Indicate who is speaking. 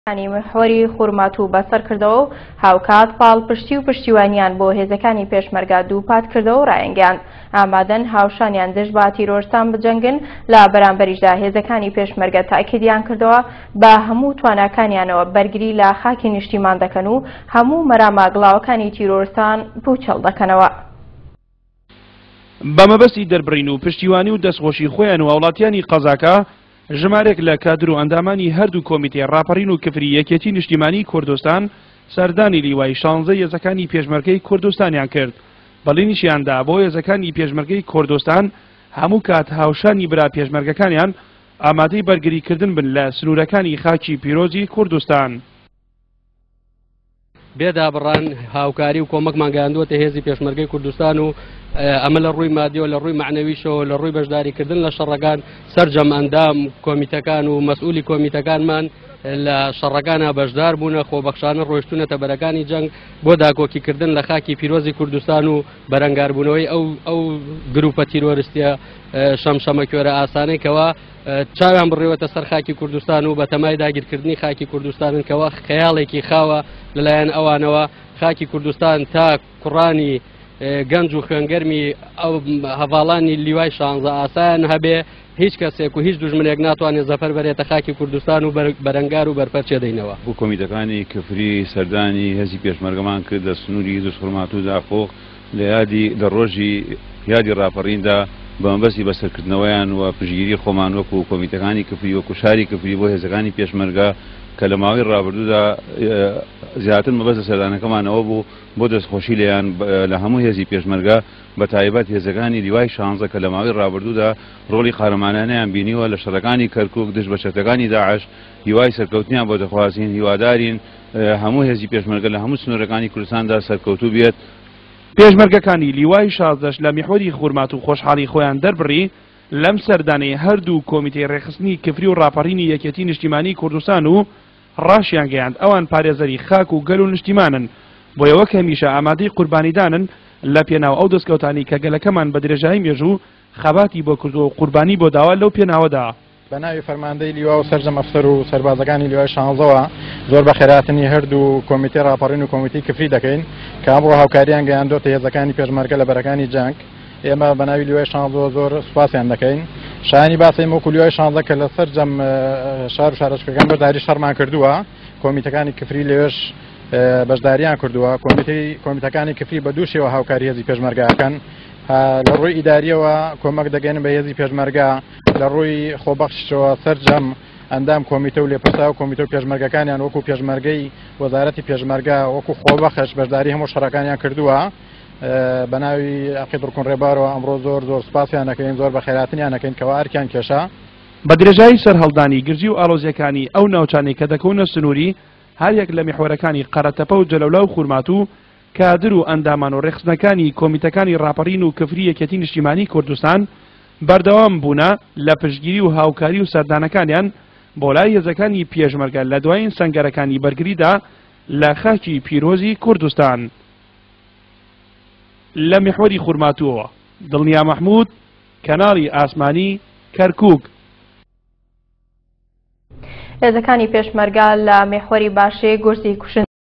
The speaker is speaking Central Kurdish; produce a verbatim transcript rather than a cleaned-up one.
Speaker 1: انی محوری خورماتو بەسەر کردەوە و هاوکات پاڵ پشتی و پشتیوانیان بۆ هێزەکانی پێشمەرگە دووپات کردەوە و ڕایەنگەاند ئامادەن هاوشانیان دژ بە تیرۆرستان بجەنگن لە بەرامبەریشدا هێزەکانی پێشمەرگە تاکیدیان کردەوە بە هەموو تواناکانیانەوە بەرگری لە خاکی نیشتیمان دەکەن و هەموو مەراماگڵاوەکانی تیرۆرستان پوچەڵ دەکەنەوە.
Speaker 2: بە مەبەستی دەربڕین و پشتیوانی و دەستخۆشی خۆیان و وڵاتیانی قەزاکە ژمارێک لە کادر و ئەندامانی هەردوو کۆمیتێ ڕاپەڕین و کفری یەکێتی نیشتیمانی کوردستان سەردانی لیوای شانزە هێزەکانی پێشمەرگەی کوردستانیان کرد. بەڵێنیشیاندا بۆ هێزەکانی پێشمەرگەی کوردستان هەموو کات هاوشانی برا پێشمەرگەکانیان ئامادەی بەرگریکردن بن لە سنوورەکانی خاکی پیرۆزی کوردستان.
Speaker 3: بێدا بڕان هاوکاری و کۆمەکمان گەیاندووەتە هێزی پێشمەرگەی کوردستان و ئەمە لە ڕووی مادی و لە ڕووی معنەویشەوە لە ڕووی بەشداریکردن لە شەڕەکان سەرجەم ئەندام کۆمیتەکان و مەسئولی کۆمیتەکانمان لە شەڕەکانە بەشدار بوونە خۆبەخشانە ڕۆیشتونەتە بەرەکانی جەنگ بۆ داکۆکیکردن لە خاکی پیرۆزی کوردستان و بەرەنگاربوونەوەی ئەو ئەو گروپە تیرۆریستیە شەمشەمە کوێرە ئاسانەی کەوا چاویان بڕێوەتە سەر خاکی کوردستان و بە تەمای داگیرکردنی خاکی کوردستانن کەوا خەیاڵێکی خاوە لەلایەن ئەوانەوە خاکی کوردستان تا کوڕانی گەنج و خوێنگەرمی ئەو هەڤاڵانی لیوای شانزە ئاسایان هەبێ هیچ کەسێک و هیچ دوژمنێک ناتوانێت زەفەر بەرێتە خاکی کوردستان و بەرەنگار و بەرپەرچێ دەینەوە.
Speaker 4: بۆ کۆمیتەکانی کفری سەردانی هێزی پێشمەرگەمان کرد دە سنووری دژ خورمات و داخۆ لە یادی لە ڕۆژی یادی ڕاپەڕیندا بە مەبەستی بەسەرکردنەوەیان و پشگیری خۆمان وەکو کۆمیتەکانی کفری وەکو شاری کفری بۆ هێزەکانی پێشمەرگە کە لە ماوەی ڕابردوودا زیاتر مەبەستە سەردانەکەمانەوە بوو بۆ دەستخۆشی لێیان لە هەموو هێزی پێشمەرگە بە تایبەت هێزەکانی لیوای شانزە کە لە ماوەی ڕابردوودا ڕۆڵی قارەمانانەیان بینیوە لە شەڕەکانی کەرکووک دژ بە چەتەکانی داعش هیوای سەرکەوتنیان بۆ دەخوازین هیوادارین هەموو هێزی پێشمەرگە لە هەموو سنوورەکانی کوردستاندا سەرکەوتوو بێت.
Speaker 2: پێشمەرگەکانی لیوای شازدەش لە میحوەری خورمات و خۆشحاڵی خۆیان دەربڕی لەم سەردانەی هەردوو کۆمیتەی ڕێخستنی کفری و ڕاپەڕینی یەکێتی نیشتیمانی کوردستان و ڕاشیان گەیاند ئەوان پارێزەری خاک و گەل و نیشتیمانن بۆ ئەوە کە هەمیشە ئامادەی قوربانیدانن لە پێناو ئەو دەستکەوتانی کە گەلەکەمان بە درێژایی مێژوو خەباتی بۆ کردو و قوربانی بۆ داوا لەو پێناوەدا.
Speaker 5: بە ناوی فەرماندەی لیوا و سەرجەم ئەفسەر و سەربازەکانی لیوای شانزەوە زۆر بە خێراتنی هەردوو کۆمیتێ ڕاپەڕین و کۆمیتەی کفری دەکەین کە ئەمڕۆ هاوکاریان گەیاندۆتە هێزەکانی پێشمەرگە لە بەرەکانی جەنگ. ئێمە بە ناوی لیوای شانزەوە زۆر سوپاسیان دەکەین. شایانی باسی وەکو لیوای شانزە کە لە سەرجەم شار و شارەچکەکان بەشداری شەڕمان کردووە کۆمیتەکانی کفری لێش بەشداریان کردووە کۆمیتەکانی کفری بە دوو شێوە هاوکاری هێزی پێشمەرگەکەن لە ڕووی ئیداریەوە کۆمەک دەگەن بە هێزی پێشمەرگە لە ڕووی خۆبەخشەوە سەرجەم ئەندام کۆمیتە و لێپرسا و کۆمیتە و پێشمەرگەکانیان وەکو پێشمەرگەی وەزارەتی پێشمەرگە وەکو خۆبەخش بەشداری هەموو شەڕەکانیان کردووە. بە ناوی عەقید ڕکن ڕێبارەوە ئەمڕۆ زۆر زۆر سوپاسیان دەکەین زۆر بە خێراتنیان دەکەین کەوا ئەرکیان کێشا.
Speaker 2: بە درێژایی سەرهەڵدانی گرجی و ئاڵۆزیەکانی ئەو ناوچانەی کە دەکەونە سنووری هەریەک لە میحوەرەکانی قەرەتەپە و جەلەولا و خورمات و کادر و ئەندامان و ڕێخستنەکانی کۆمیتەکانی ڕاپەڕین و کفری یەکێتی نیشتیمانی کوردستان بەردەوام بوونە لە پشتگیری و هاوکاری و سەردانەکانیان بۆ لای هێزەکانی پێشمەرگە لە دوایین سەنگەرەکانی بەرگریدا لە خاکی پیرۆزی کوردستان. لە میحوەری خورماتووەوە دڵنیا مەحموود کەناڵی ئاسمانی کەرکووک.
Speaker 1: هێزەکانی پێشمەرگە لە میحوەری باشێ گورزی کوشن